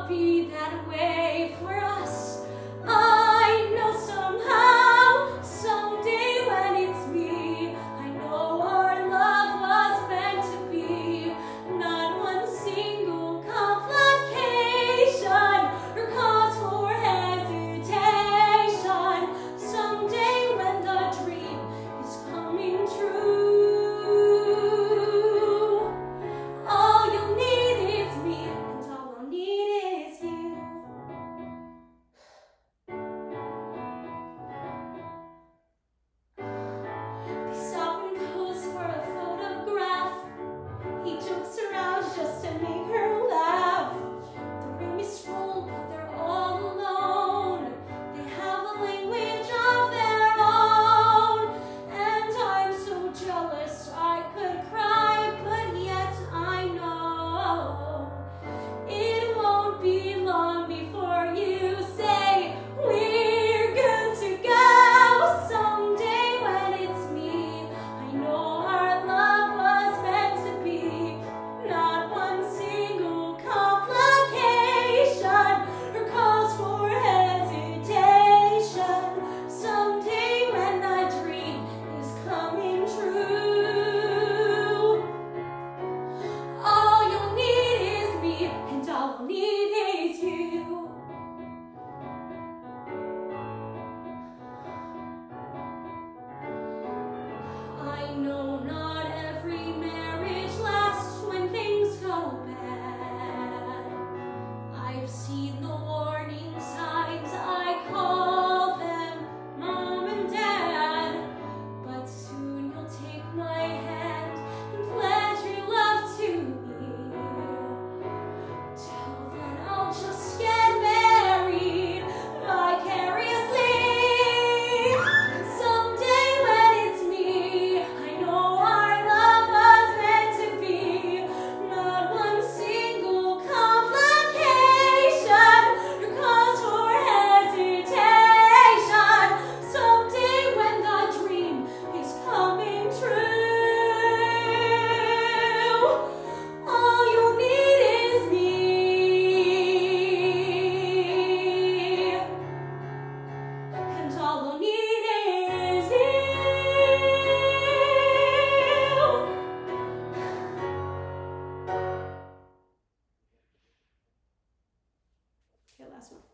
be that way for us. I know somehow, someday when it's me, I know our love was meant to be. Not one single complication or cause for hesitation. Someday when the dream is coming true, all you'll need is me, and all I'll need is you. They stop and pose for a photograph. He jokes around just to make her laugh. The room is full, but they're all alone. They have a language of their own. And I'm so jealous I could cry, but yet I know it won't be long before you say we're good to go. Someday when it's me, I know our love was meant to be. Not one single complication or cause for hesitation. Someday when the dream is coming true, all you'll need is me, and all I'll need is you. I know not every marriage lasts when things go bad. I've seen the warning signs, I call them Mom and Dad. But soon you'll take my hand and pledge your love to me. Till then I'll just get married vicariously. Someday when it's me, I know our love was meant to be. Not one single complication or cause for hesitation. Someday when the dream is coming true, all you'll need is me, and all I'll need is you. Okay, last one.